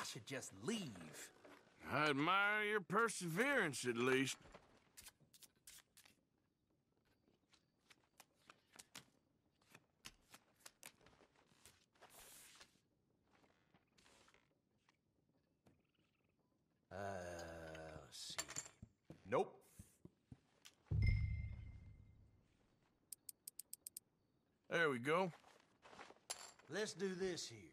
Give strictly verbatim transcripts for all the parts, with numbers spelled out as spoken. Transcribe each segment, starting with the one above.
I should just leave. I admire your perseverance, at least. Uh, let's see. Nope. There we go. Let's do this here.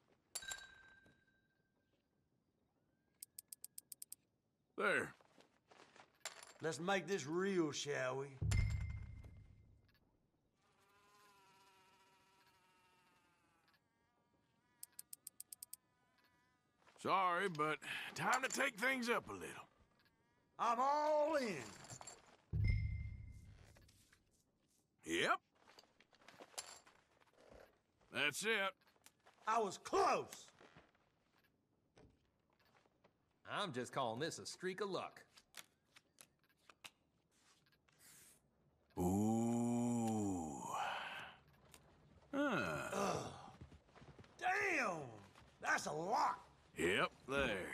There. Let's make this real, shall we? Sorry, but time to take things up a little. I'm all in. Yep. That's it. I was close. I'm just calling this a streak of luck. Ooh. Huh. Damn! That's a lot. Yep, there.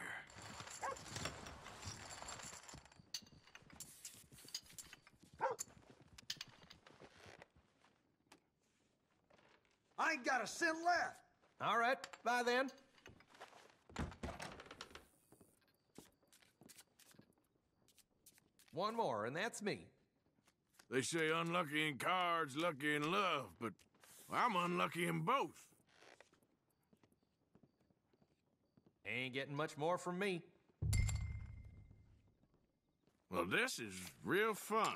I ain't got a cent left. All right, bye then. One more, and that's me. They say unlucky in cards, lucky in love, but I'm unlucky in both. Ain't getting much more from me. Well, this is real fun.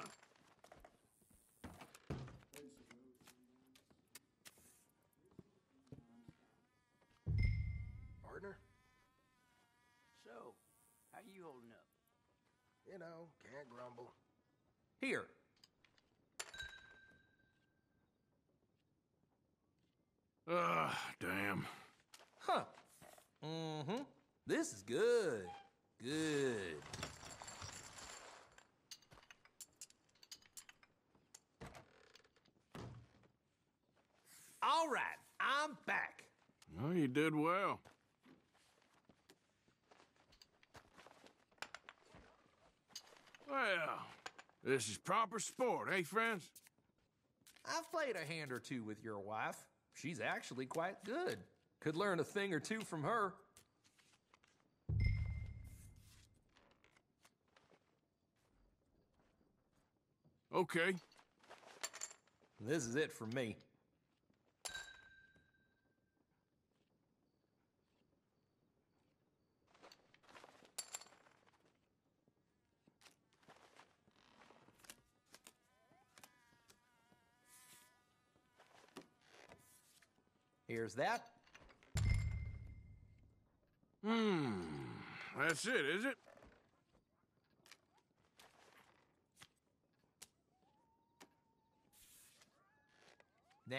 Partner? So, how you holding up? You know, can't grumble. Here. Ah, damn. Huh. Mm-hmm. This is good. Good. All right, I'm back. Well, you did well. Well, this is proper sport, eh, friends? I've played a hand or two with your wife. She's actually quite good. Could learn a thing or two from her. Okay. This is it for me. Here's that. Hmm. That's it, is it? Nah.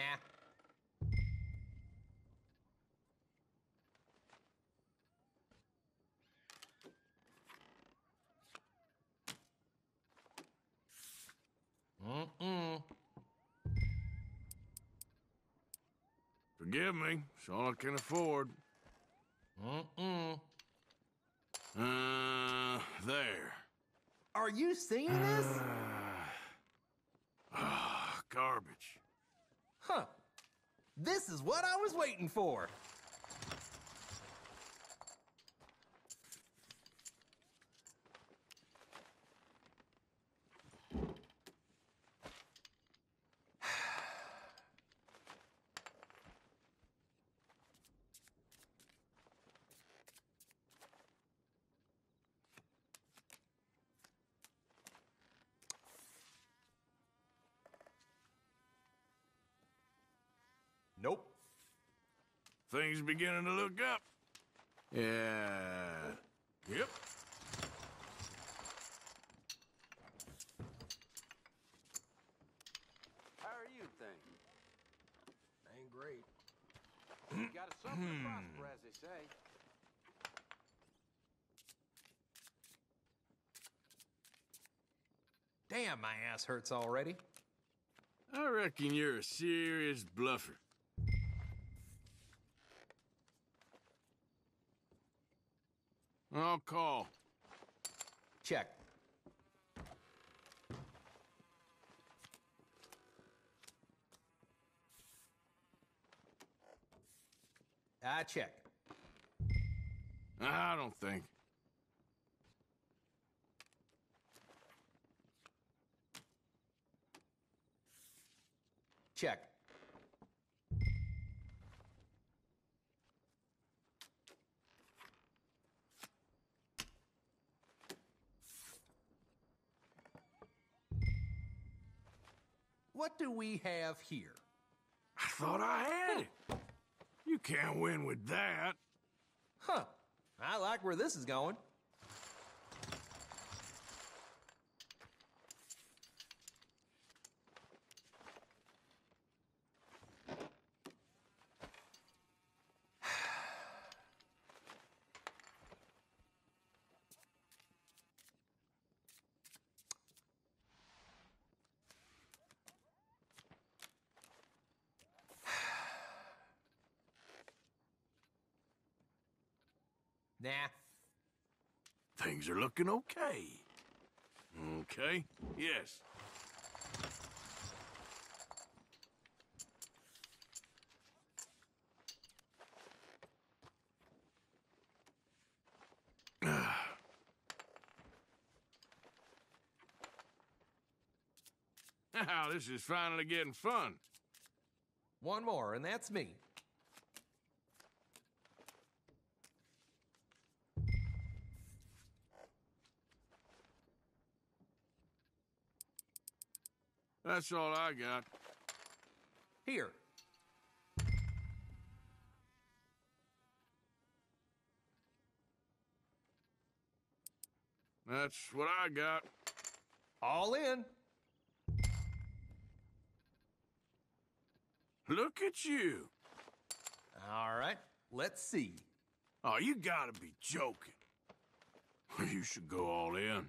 Mm-mm. Forgive me. It's all I can afford. Mm-mm. Uh, there. Are you seeing this? Ah, garbage. Huh. This is what I was waiting for. Nope. Things beginning to look up. Yeah. Yep. How are you things? Ain't great. You got a something to prosper, as they say. Damn, my ass hurts already. I reckon you're a serious bluffer. I'll call. Check. I check. I don't think. Check. What do we have here? I thought I had it. You can't win with that. Huh. I like where this is going. Nah. Things are looking okay. Okay? Yes. Now, this is finally getting fun. One more, and that's me. That's all I got. Here. That's what I got. All in. Look at you. All right, let's see. Oh, you gotta be joking. You should go all in.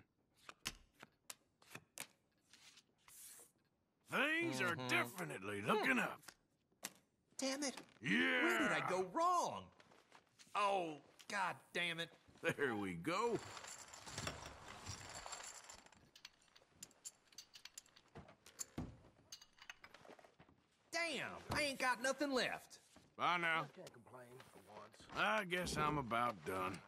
Things are Mhm. definitely looking up. Damn it. Yeah. Where did I go wrong? Oh, god damn it. There we go. Damn, I ain't got nothing left. Bye now. Can't complain for once. I guess I'm about done.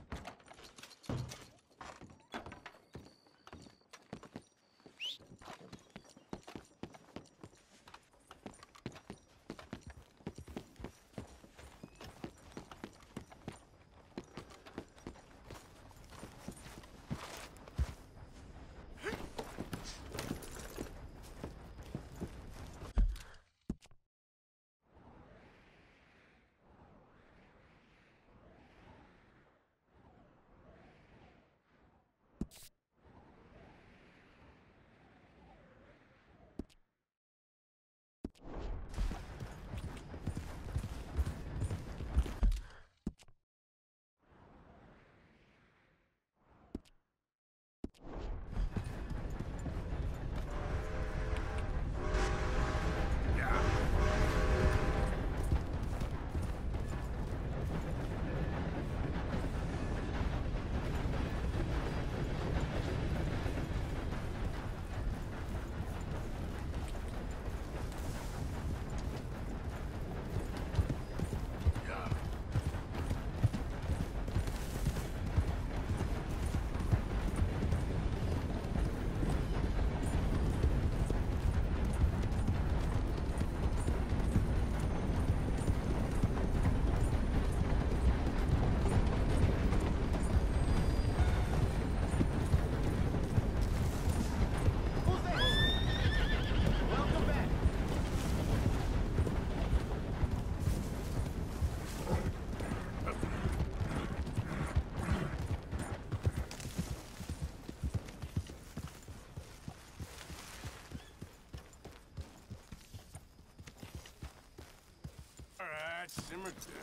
All right, simmer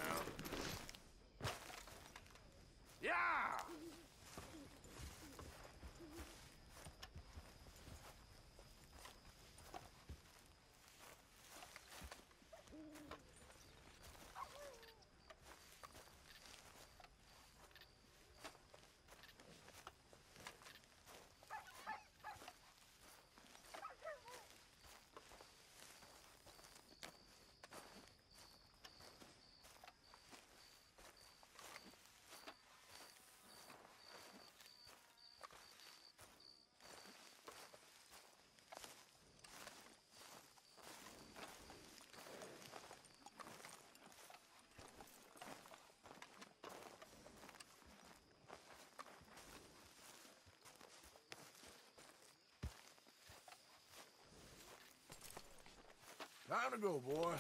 down. Yeah! Time to go, boy.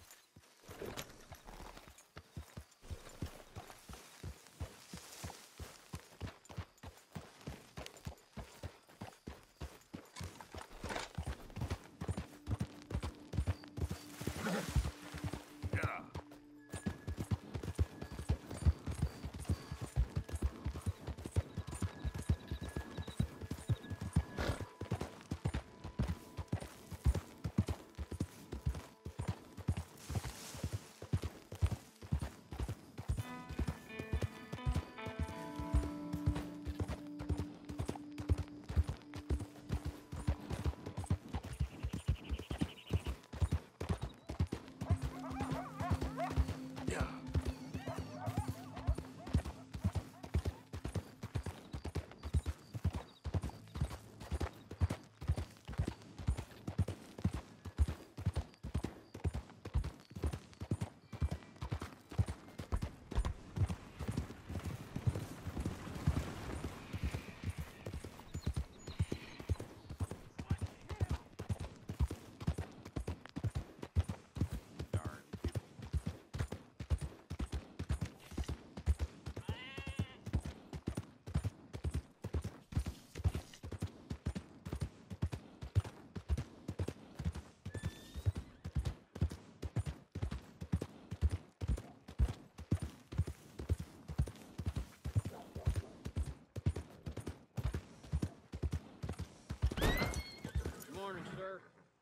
Morning, sir.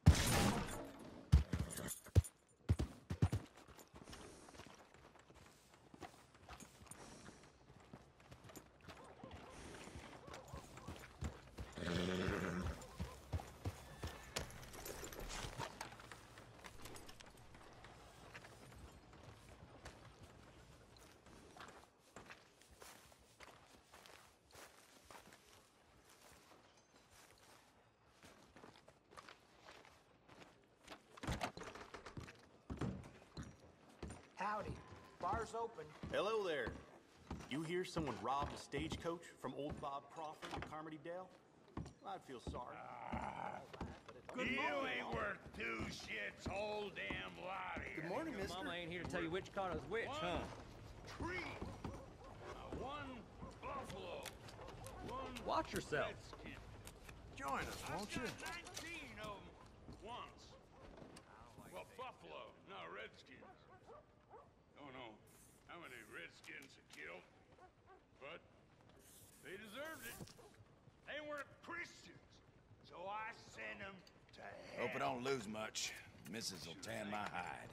Howdy. Bar's open. Hello there. You hear someone robbed a stagecoach from old Bob Crawford in Carmody Dale? I'd feel sorry. You ain't worth two shits, whole damn lot here. Good morning, mister. Mama ain't here to tell you which caught us which, huh? Tree. Uh, one buffalo. One Watch yourself. redskin. Join us, I won't you? shot nineteen of them once. Well, buffalo, not redskins. Don't know how many redskins are killed, but they deserved it. They weren't Christians, so I sent them to hell. Hope I don't lose much. Missus will tan my hide.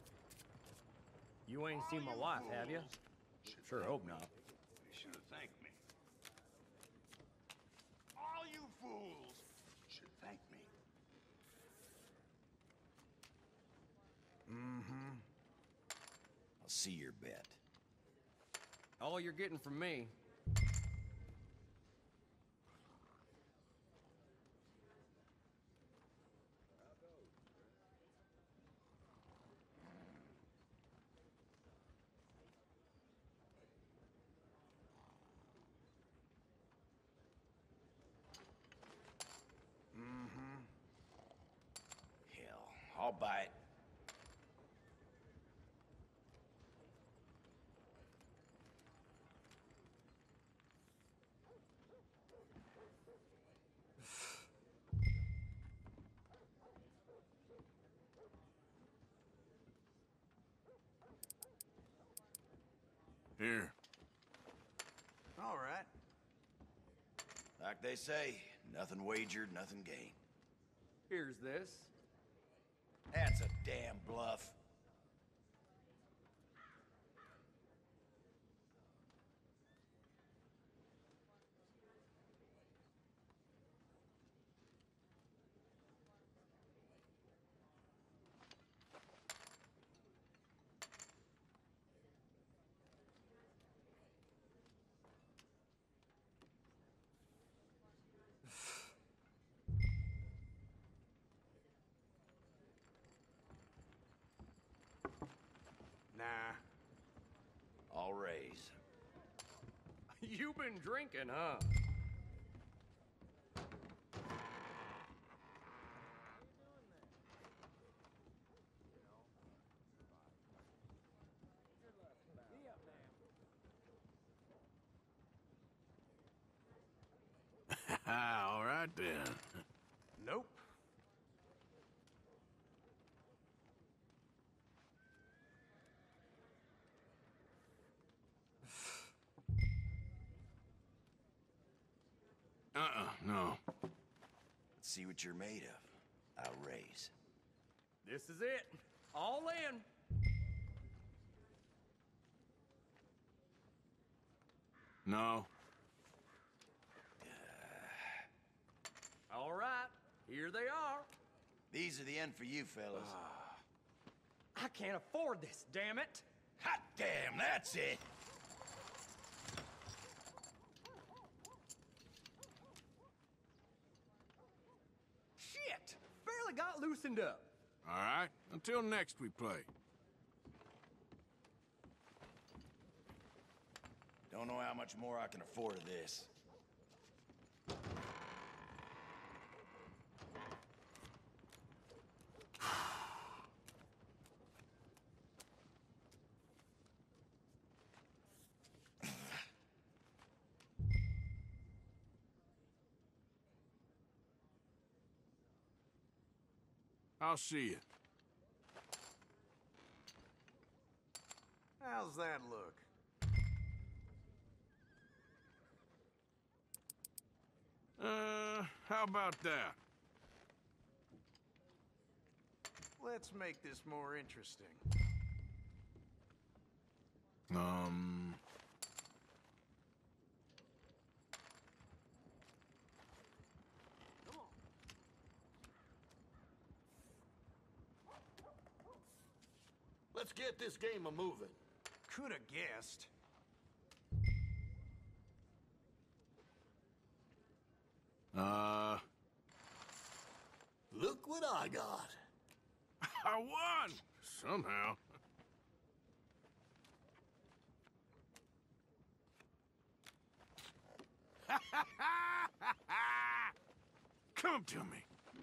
You ain't seen my wife, have you? Sure hope not. You should have thanked me. All you fools should thank me. Mm-hmm. I'll see your bet. All you're getting from me. Hell, I'll buy it. Here. All right. Like they say, nothing wagered, nothing gained. Here's this. That's a damn bluff. Nah. I'll raise. You been drinking, huh? right then. Nope. Uh-uh, no. Let's see what you're made of. I'll raise. This is it. All in. No. All right. Here they are. These are the end for you, fellas. I can't afford this, damn it. Hot damn, that's it! Shit! Barely got loosened up. All right, until next we play. Don't know how much more I can afford of this. I'll see you. How's that look? Uh, how about that? Let's make this more interesting. Um... Let's get this game a-moving. Could have guessed. Uh... Look what I got. I won! Somehow. Come to me.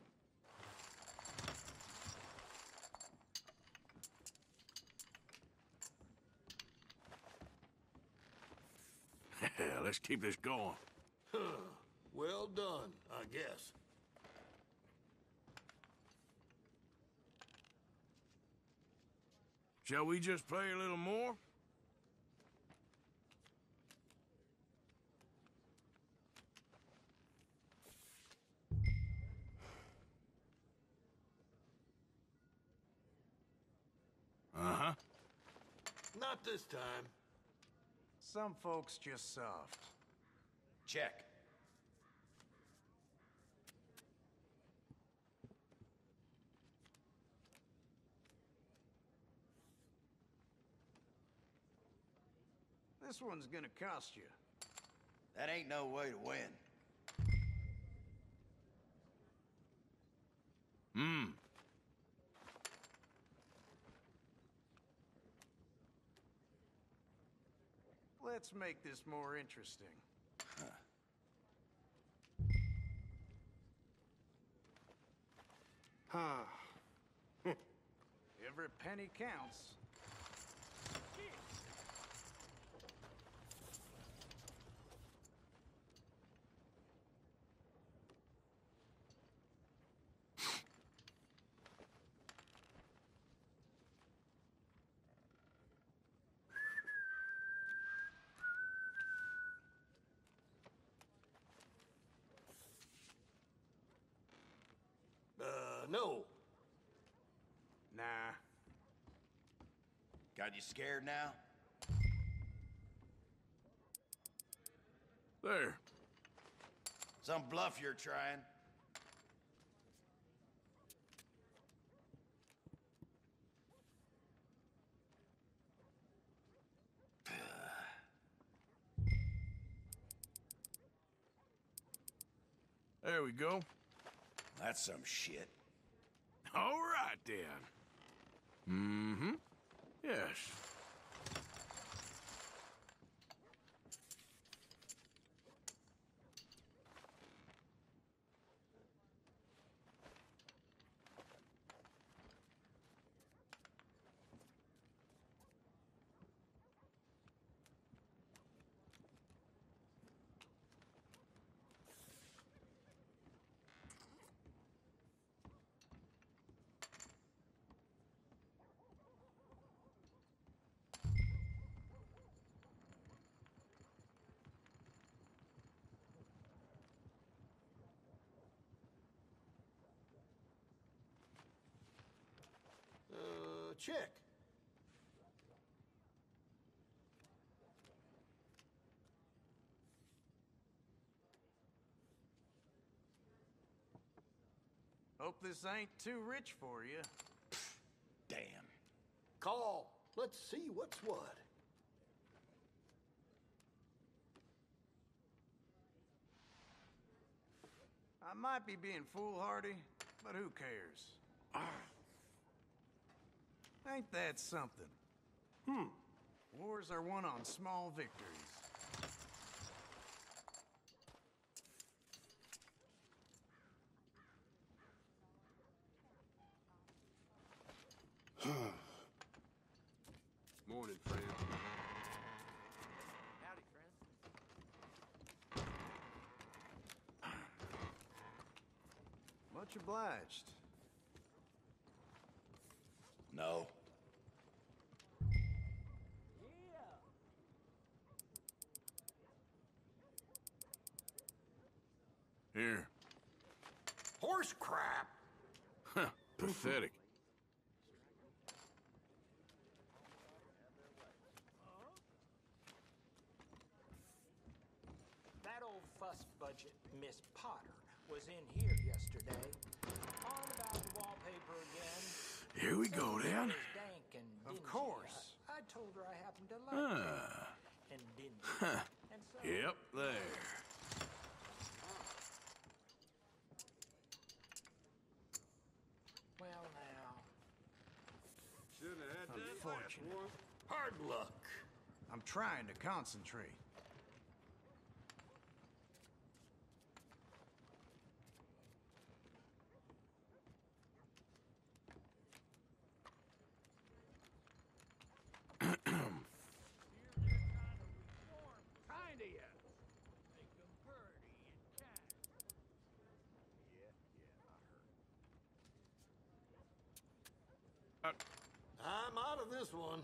Let's keep this going. Huh. Well done, I guess. Shall we just play a little more? Uh-huh. Not this time. Some folks just soft. Check. This one's gonna cost you. That ain't no way to win. Hmm. Let's make this more interesting. Huh. Every penny counts. Uh, no. Nah. Got you scared now? There. Some bluff you're trying. There we go. That's some shit. All right, then. Mm-hmm. Yes. check. Hope this ain't too rich for you. Damn. Call. Let's see what's what. I might be being foolhardy, but who cares? Ain't that something? Hmm. Wars are won on small victories. Morning, friend. Howdy, friend. Much obliged. No. Here. Horse crap! Huh, pathetic. That old fuss budget, Miss Potter, was in here yesterday. On about the wallpaper again. Here we go, then. Dank and Of dingy. course. I, I told her I happened to like it. Ah. And dingy. Huh. And so Yep, there. well now. Shouldn't have had that Unfortunate. last one. Hard luck. I'm trying to concentrate. I'm out of this one.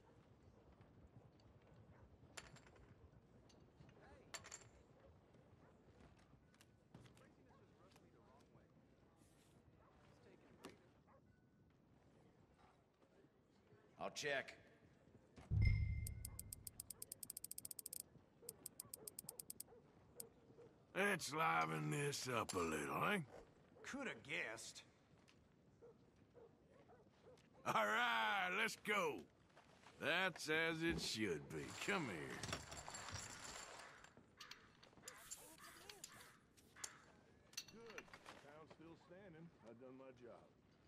I'll check. Let's liven this up a little, eh? Could have guessed. All right, let's go. That's as it should be. Come here. Good. Town's still standing. I've done my job.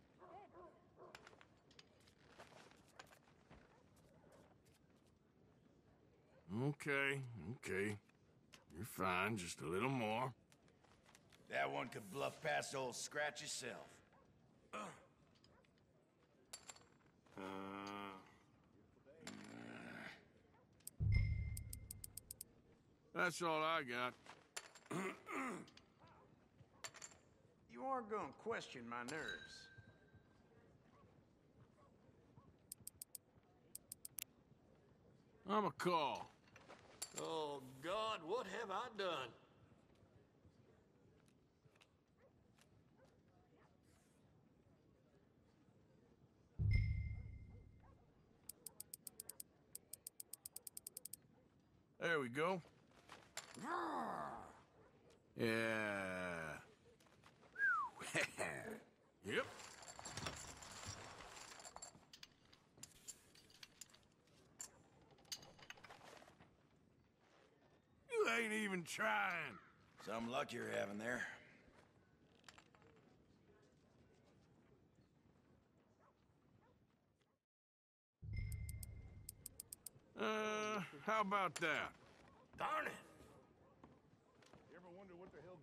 Okay, okay. You're fine. Just a little more. That one could bluff past old Scratch himself. Uh, that's all I got. You aren't gonna question my nerves. I'm a call. Oh, God, what have I done? There we go. Yeah. Yep. You ain't even trying. Some luck you're having there. Uh, how about that? Darn it. You ever wonder what the hell...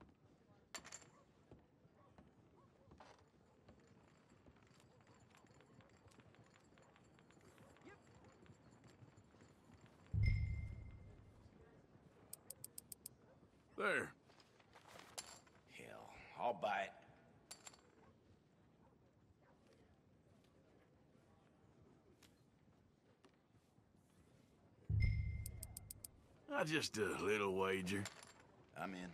There. Hell, I'll buy it. Uh, just a little wager. I'm in.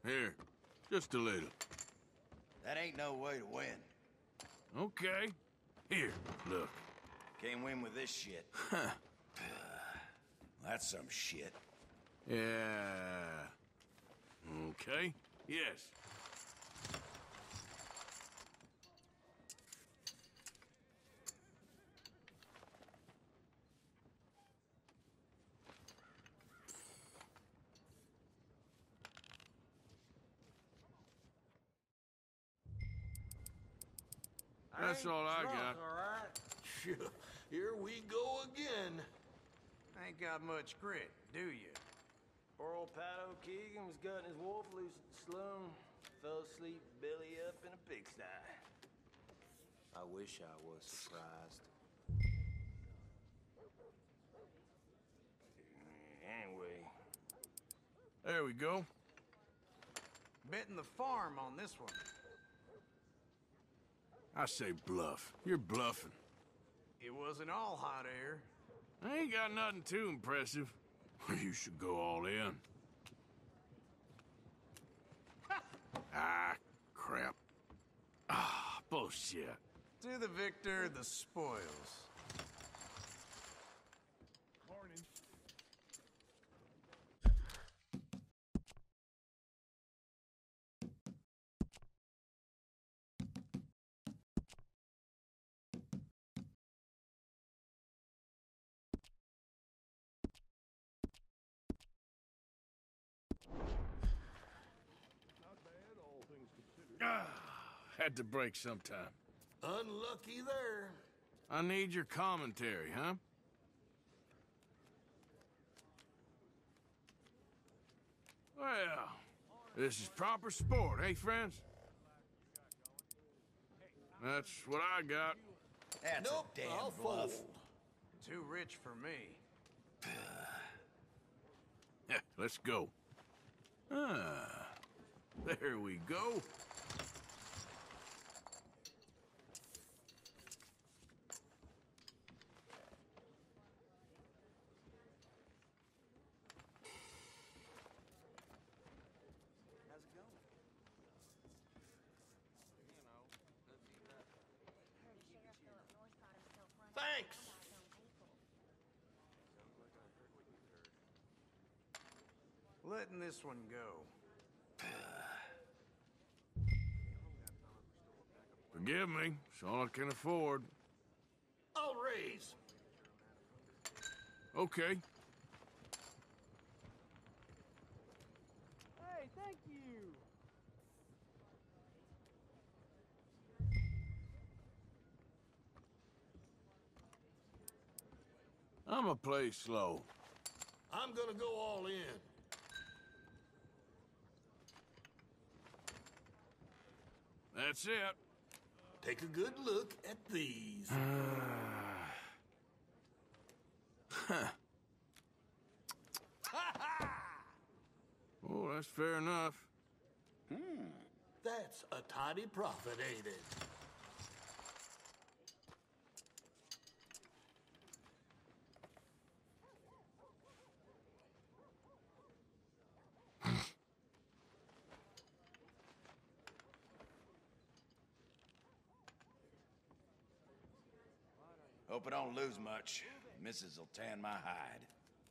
Here, just a little. That ain't no way to win. Okay. Here, look. Can't win with this shit. Huh. That's some shit. Yeah. Okay. Yes. That's all I Drunk, got. all right? Here we go again. Ain't got much grit, do you? Poor old Pat O'Keegan was gutting his wolf loose at the saloon. Fell asleep belly up in a pigsty. I wish I was surprised. Anyway. There we go. Betting the farm on this one. I say bluff. You're bluffing. It wasn't all hot air. I ain't got nothing too impressive. You should go all in. Ah, crap. Ah, bullshit. To the victor, the spoils. Morning. Ah, had to break sometime. Unlucky there. I need your commentary, huh? Well, this is proper sport, eh, friends? That's what I got. That's Nope, a damn I'll bluff. fold. Too rich for me. Yeah, let's go. Ah, there we go. Thanks. Letting this one go. Forgive me, it's all I can afford. I'll raise. Okay. Hey, thank you. I'ma play slow. I'm gonna go all in. That's it. Take a good look at these. Oh, that's fair enough. That's a tidy profit, ain't it? Hope I don't lose much. Missus will tan my hide.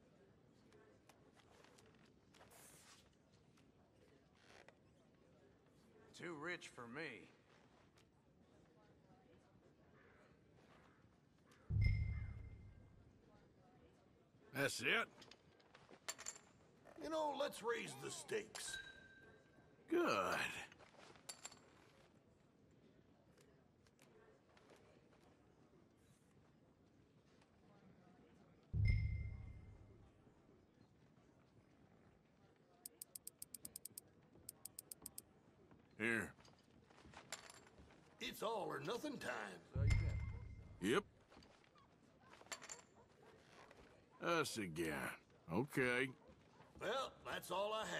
Too rich for me. That's it? You know, let's raise the stakes. Good. Here. It's all or nothing time. Yep. Us again. Okay. Well, that's all I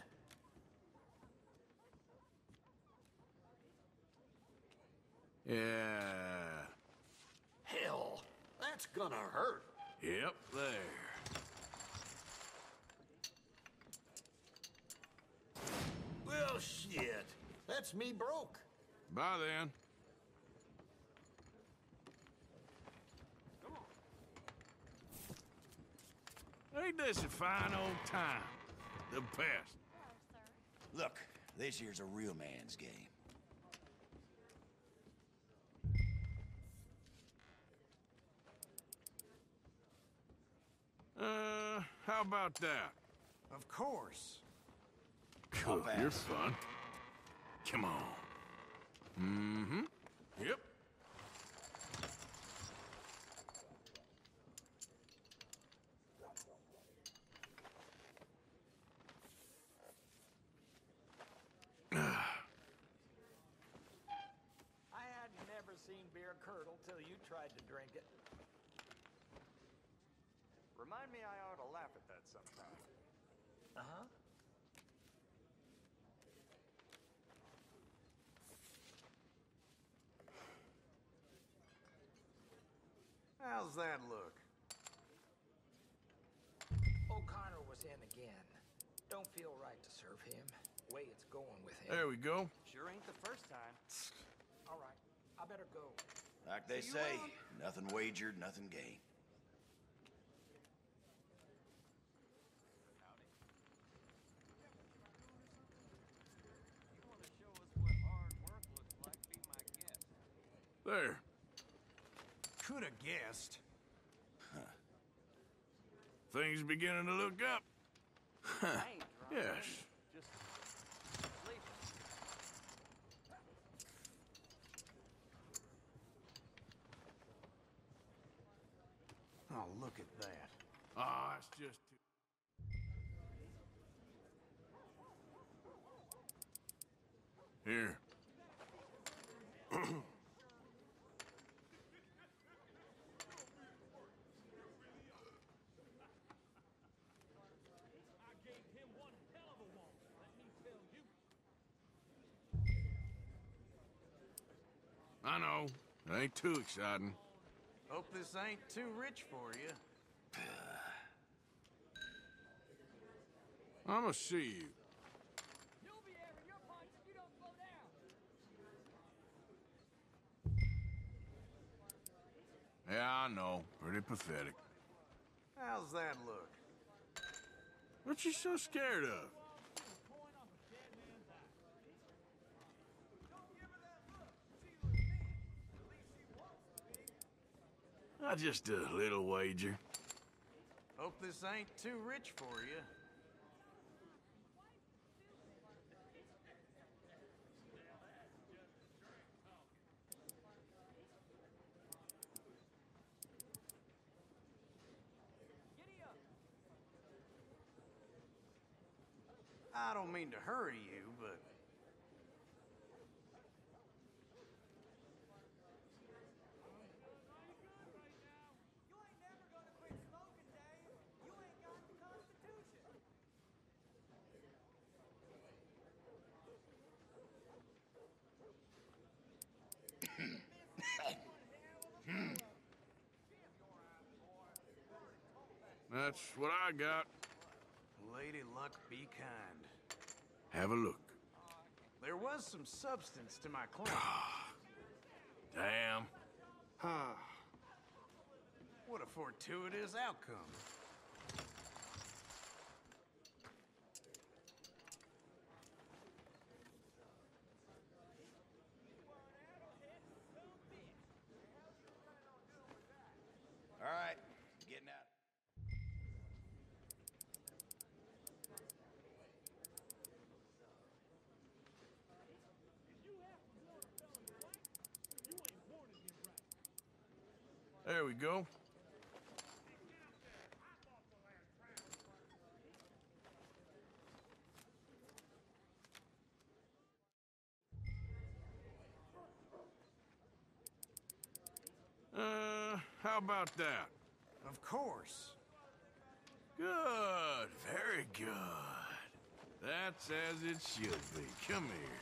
had. Yeah. Hell, that's gonna hurt. Yep, there. Well, That's me broke. Bye then. Ain't this a fine old time? The best. Look, this here's a real man's game. Uh, how about that? Of course. Cool, you're fun. Come on. Mm-hmm. Yep. I had never seen beer curdle till you tried to drink it. Remind me I ought to laugh at that sometime. Uh-huh. How's that look? O'Connor was in again. Don't feel right to serve him. Way it's going with him. There we go. Sure ain't the first time. All right, I better go. Like they say, nothing wagered, nothing gained. There. Could have guessed. Things beginning to look up. Huh. Yes. Just sleeping. Oh, look at that. Ah, it's just too... Here. I know. It ain't too exciting. Hope this ain't too rich for you. I'm gonna see you. You'll be having your punch if you don't slow down. Yeah, I know. Pretty pathetic. How's that look? What you so scared of? Not just a little wager. Hope this ain't too rich for you. I don't mean to hurry you, but... That's what I got. Lady Luck be kind. Have a look. There was some substance to my claim. Damn. What a fortuitous outcome. All right, getting out. There we go. Uh, how about that? Of course. Good, very good. That's as it should be. Come here.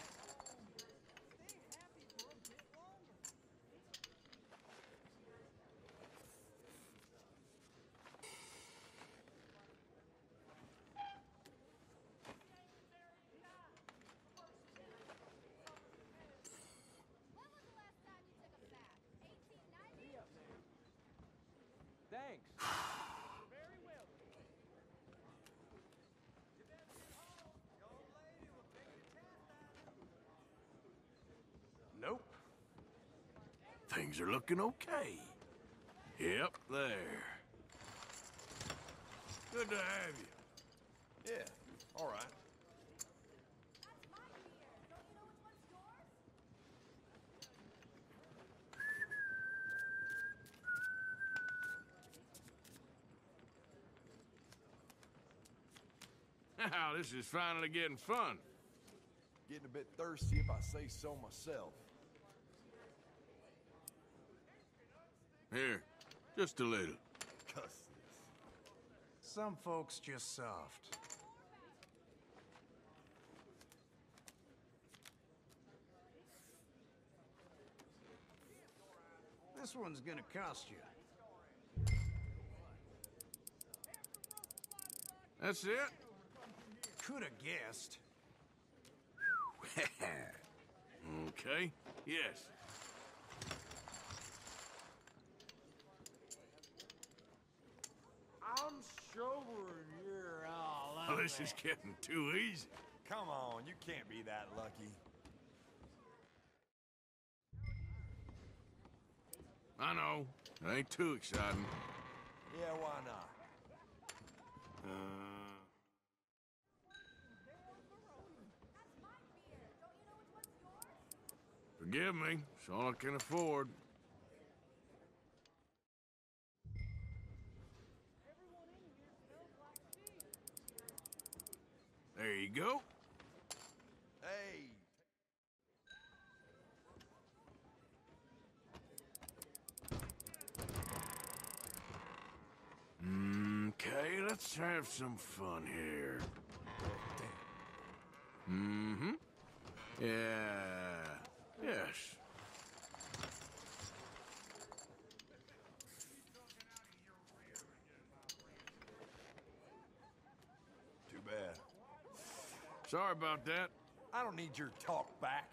things are looking okay. Yep, there. Good to have you. Yeah, all right. Now, this is finally getting fun. Getting a bit thirsty if I say so myself. Here, just a little. Cuss. Some folks just soft. This one's gonna cost you. That's it? Could have guessed. Okay, yes. I'm sure you're all Well, this is getting too easy. Come on, you can't be that lucky. I know. It ain't too exciting. Yeah, why not? Uh... Forgive me. It's all I can afford. There you go. Hey. Okay, let's have some fun here. Mm-hmm. Yeah. Yes. Too bad. Sorry about that. I don't need your talk back.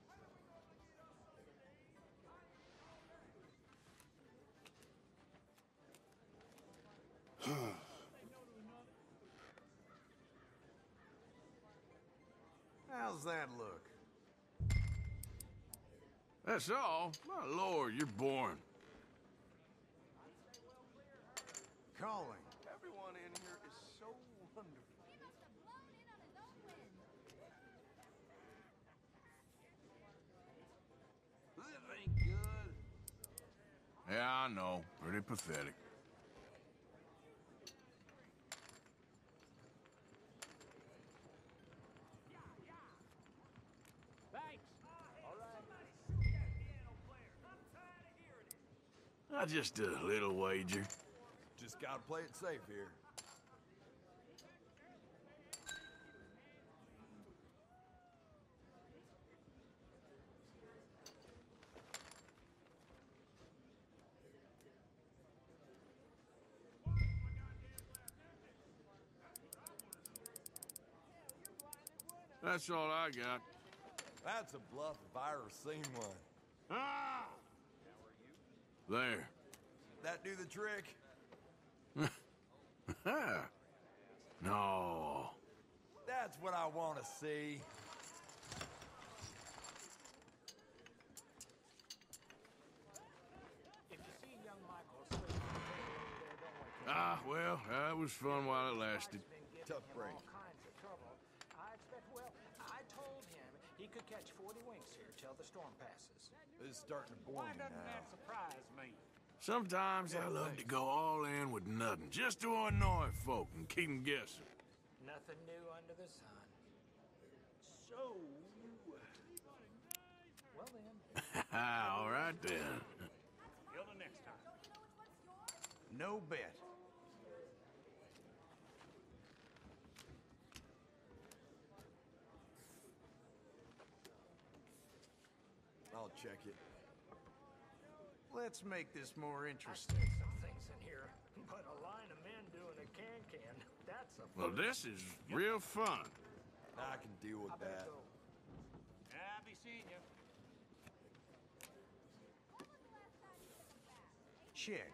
How's that look? That's all? My lord, you're boring. Calling. Everyone in here is so wonderful. He must have blown in on his own wind. This ain't good. Yeah, I know. Pretty pathetic. Thanks. Uh, just a little wager. Just gotta play it safe here. That's all I got. That's a bluff if I ever seen one. Ah! There. That do the trick? No. That's what I want to see. If you see young Michael sleeping there, don't wake him Ah, well, that was fun while it lasted. Tough break. all kinds of trouble. I expect, well, I told him he could catch forty winks here till the storm passes. It's starting to bore Why me doesn't now. that surprise me? Sometimes I love to go all in with nothing, just to annoy folk and keep them guessing. Nothing new under the sun. So, Well then, All right then. Till the next time. No bet. I'll check it. Let's make this more I interesting. stick some things in here, but a line of men doing a can-can, that's a... Well, this is real fun. I can deal with I better that. go. I'll be seeing you. Check.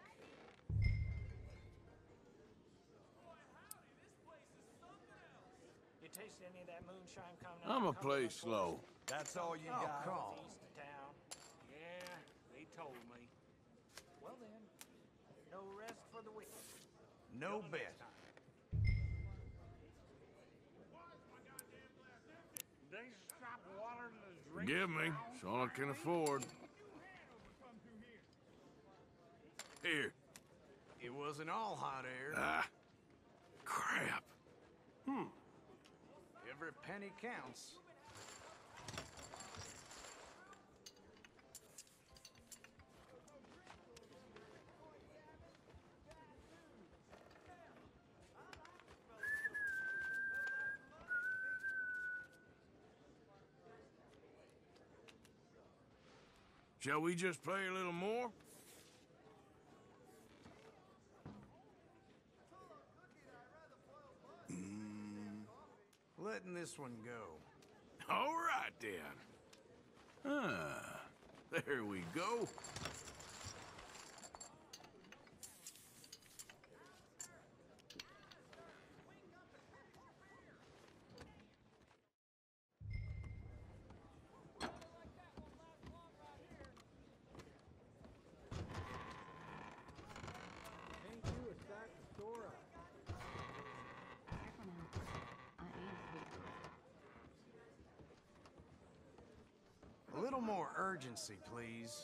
You taste any of that moonshine coming I'm out a of play Cumberland, slow. That's all you Oh, got? call. East of town. Yeah, they told me. Well then, no rest for the wicked. No bet. They stop water to the drink. Forgive me. It's all I can afford. Here. It wasn't all hot air. Ah. Crap. Hmm. Every penny counts. Shall we just play a little more? Letting this one go. All right, then. Ah, there we go. A little more urgency, please.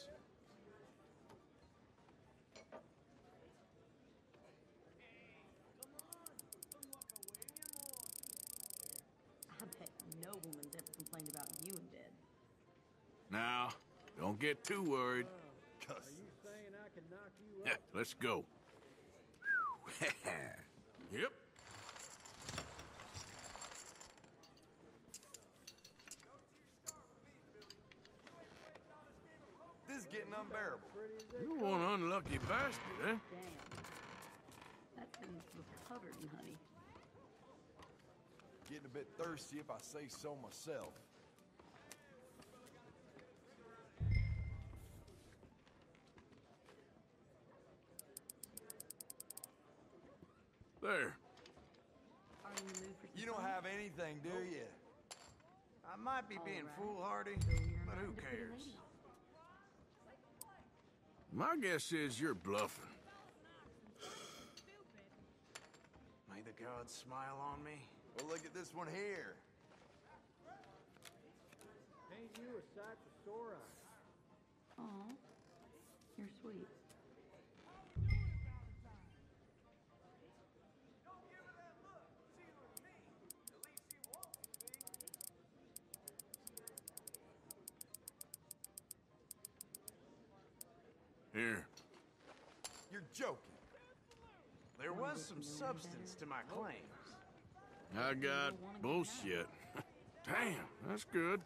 I bet no woman's ever complained about you and Dad. Now, don't get too worried. Are you saying I can knock you Yeah, up? let's go. Yep. This is getting unbearable. You're one unlucky bastard, eh? Damn. That sentence was covered in honey. Getting a bit thirsty if I say so myself. There. Are you in the mood for some You don't fun? have anything, do you? I might be All being right. foolhardy, So you're but not who into pretty cares? ladies. My guess is you're bluffing. May the gods smile on me. Well, look at this one here. Ain't you a sight for sore eyes? Aw, you're sweet. Here. You're joking. There was some substance to my claims. I got bullshit. Damn, that's good.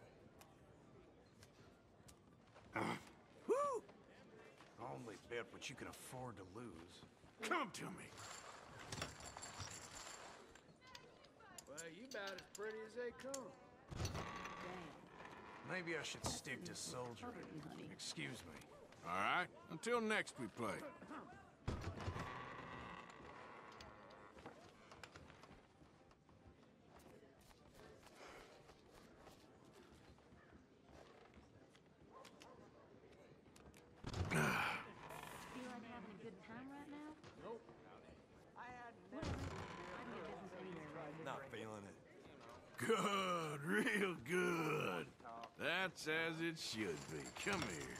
Woo! Only bet what you can afford to lose. Come to me. Well, you about as pretty as they come. Damn. Maybe I should stick to Covered soldiering. in honey. Excuse me. All right, until next we play. Feel like having a good time right now? Nope. I had Whatever. I have no business anywhere around here. Not feeling it. Good, real good. That's as it should be. Come here.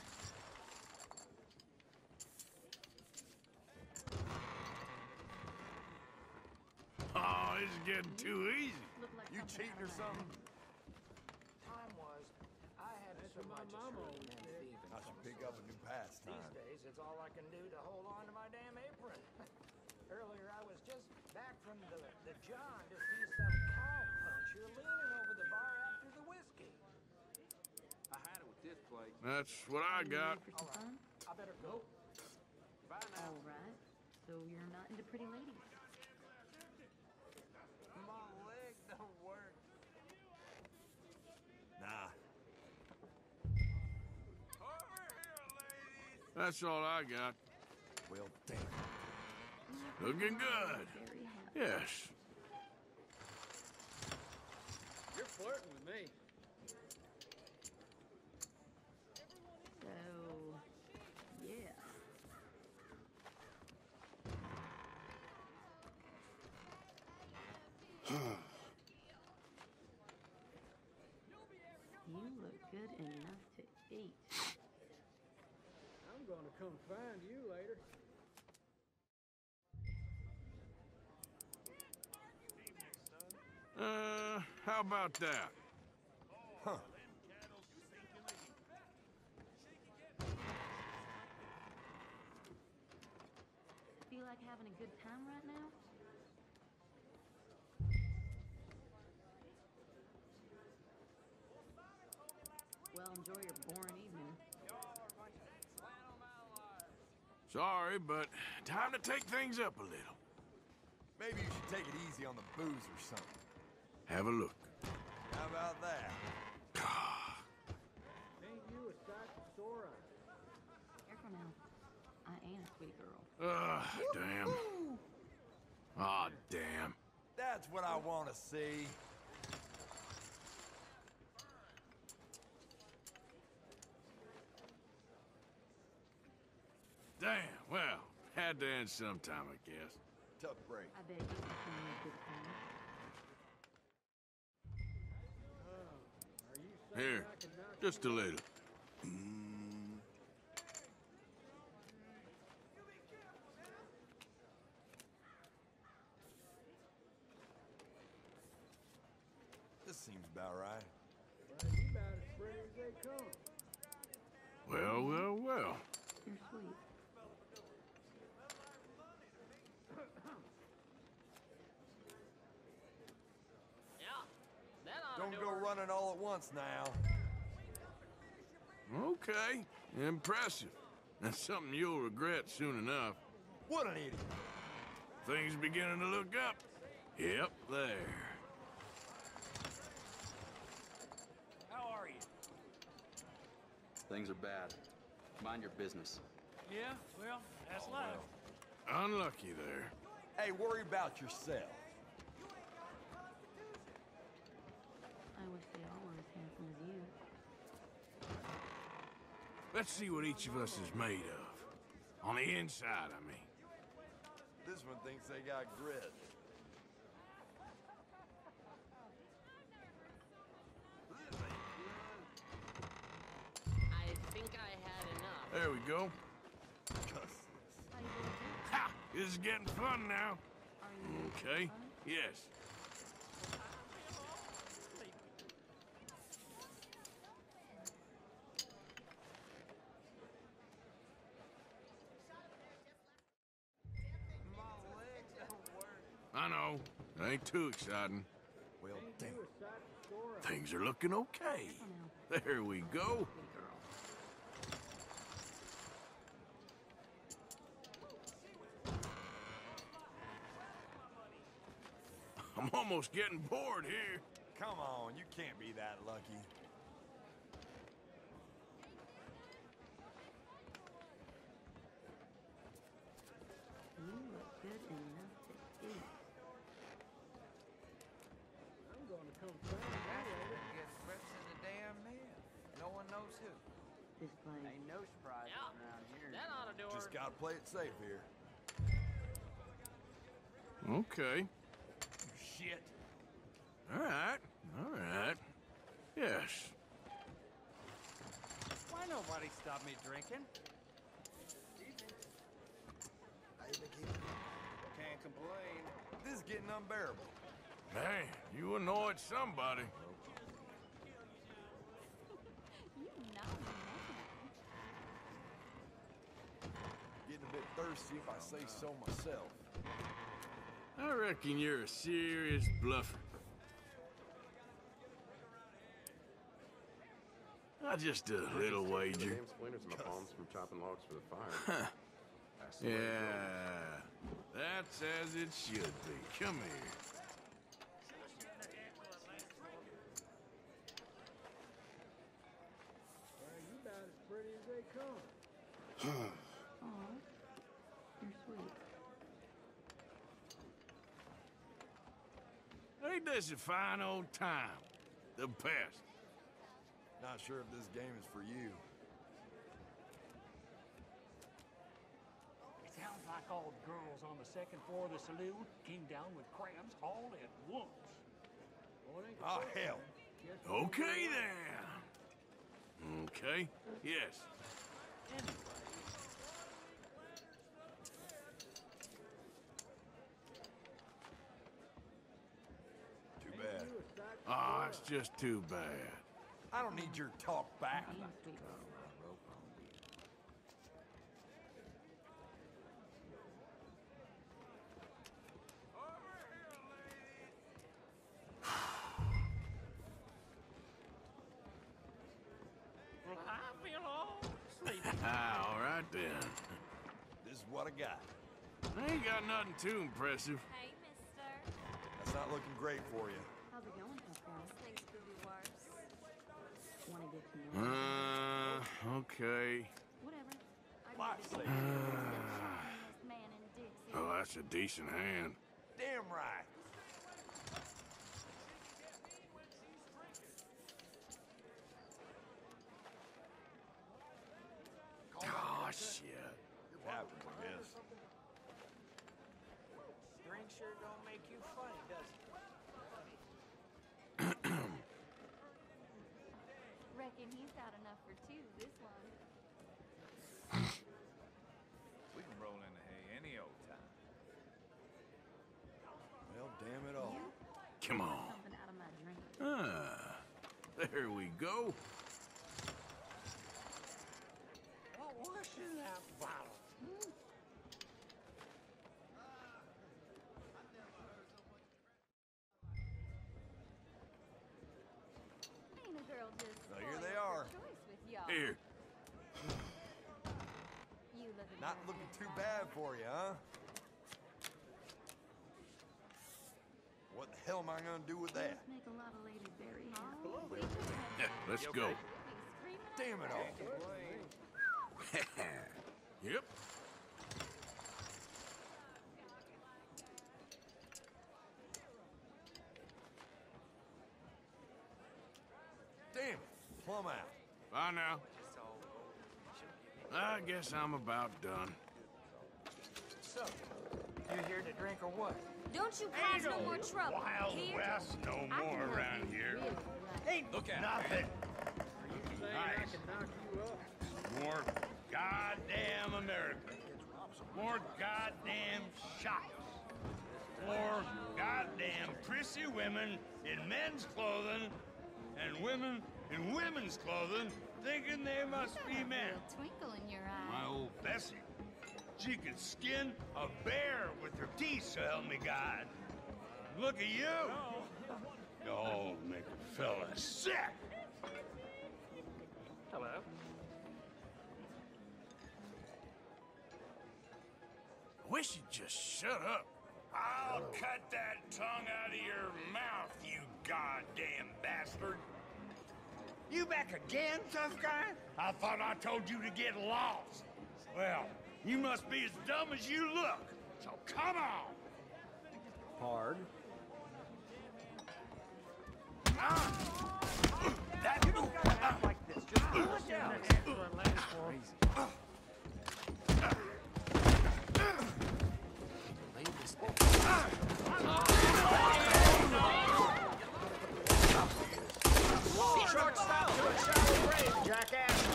Oh, it's getting too easy. Look like You something cheating out or of a something? time was, I had That's so what my much mama as always men said. thieving I from should pick the up a new pastime. These days, it's all I can do to hold on to my damn apron. Earlier, I was just back from the, the John to see some cowpuncher leaning over the bar after the whiskey. I had it with this place. That's what I Are you in the got. mood for some fun? I better go. Bye now. All right. So you're not into pretty ladies. My leg don't work. Nah. Over here, ladies! That's all I got. Well, damn. Looking good. Very happy. Yes. You're flirting with me. So, good enough to eat. I'm gonna come find you later. Uh, how about that? Huh. Feel like having a good time right now? Well, enjoy your boring evening. Sorry, but time to take things up a little. Maybe you should take it easy on the booze or something. Have a look. How about that? Ain't you a sight to sore eyes? Careful now. I ain't a sweet girl. Ugh, damn. Aw, damn. That's what I want to see. Damn, well, had to end sometime, I guess. Tough break. I bet you can tell me a good time. Are you saying Here, I can knock just a you little. This seems about right. Well, you about as pretty as they come. Well, well, well. You're sweet. Don't go running all at once now. Okay, impressive. That's something you'll regret soon enough. What an idiot. Things beginning to look up. Yep, there. How are you? Things are bad. Mind your business. Yeah, well, that's life. Unlucky there. Hey, worry about yourself. I wish they all were as handsome as you. Let's see what each of us is made of. On the inside, I mean. This one thinks they got grit. I think I had enough. There we go. Ha! This is getting fun now. Okay. Yes. I know. It ain't too exciting. Well, damn. Things are looking okay. There we go. I'm almost getting bored here. Come on, you can't be that lucky. You look good enough to eat. I'm gonna come find you later. Get reps in the damn man. No one knows who. This place. Ain't no surprises around here. That ought to do Just her. gotta play it safe here. Okay. Shit. All right. All right. Yes. Why nobody stop me drinking? Can't complain. This is getting unbearable. Hey, you annoyed somebody. You know me. Getting a bit thirsty if I say so myself. I reckon you're a serious bluffer. Not just a little wager. Damn splinters in my palms from chopping logs for the fire. Yeah, that's as it should be. Come here. Well, you about as pretty as they come. Aw, you're sweet. Ain't this a fine old time? The best. Not sure if this game is for you. It sounds like all the girls on the second floor of the saloon came down with crabs all at once. Well, it ain't the Oh, first hell. time. Guess Okay then. Okay, yes. Too bad. Oh, it's just too bad. I don't need your talk back. I feel all sleepy. All right then. This is what I got. I ain't got nothing too impressive. Hey, mister. That's not looking great for you. How's it going, tough guy? Things could be worse. Wanna get to know me? Uh, okay. Whatever. I Lots can of get the man in Dixie. Oh, that's a decent hand. Damn right. Oh, shit. It happens, I guess. Drink sure don't make you funny, does it? Reckon he's got enough for two this one. We can roll in the hay any old time. Well, damn it all. Come on. Something out of my drink. Ah, there we go. What was in that bottle? Ain't a girl just So here spoiled they for are. choice with y'all. Here. You looking Not real looking good, too Bob. bad for you, huh? What the hell am I gonna do with that? Must make a lot of ladies very Oh, happy. we just had Yeah, let's go. he's screaming out Damn it all. Yep. Damn it. Plumb out. Bye now. I guess I'm about done. So, you here to drink or what? Don't you cause no more trouble. Wild Here? West no I can more help around you here. really right. Ain't look at nothing. Saying I can knock you up. More goddamn America. More goddamn shots. More goddamn prissy women in men's clothing and women in women's clothing thinking they must be Got a men. real twinkle in your eye. My old Bessie, she could skin a bear with her teeth, so help me God. Look at you. Oh, make a fella sick. Hello. I wish you'd just shut up. I'll cut that tongue out of your mouth, you goddamn bastard. You back again, tough guy? I thought I told you to get lost. Well, you must be as dumb as you look, so come on. Hard. Ah. That, You don't gotta act like this. Just pull it down. Excellent last one. Short stop to a shallow grave, jackass.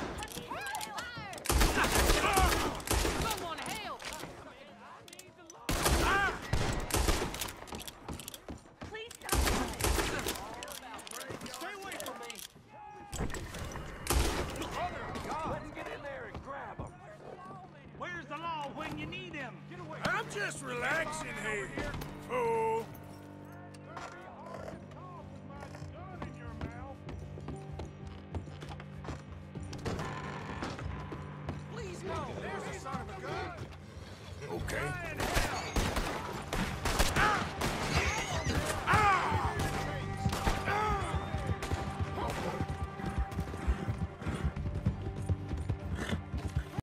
Someone help! Please stop. Stay away from me. Mother of God. Let's get in there and grab him. Where's the law when you need him? Get away. I'm just relaxing here, fool. Please no. There's a son of a gun. Okay.